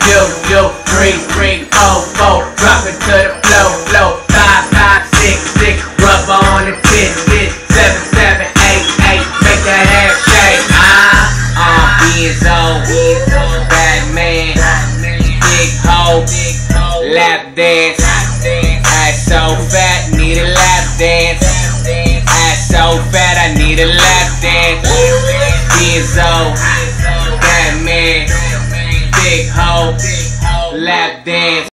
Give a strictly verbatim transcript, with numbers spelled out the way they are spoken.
two, two, three, three, four, four. Drop it to the flow, flow. Five, five, six, six. Rub on the tit, tit. Seven, seven, eight, eight. Make that ass shake. Ah, uh, Enzo, Batman, big hoe, lap dance. Ass so fat, need a lap dance. Ass so fat, I need a lap dance. Enzo, Batman, big hoe, lap dance.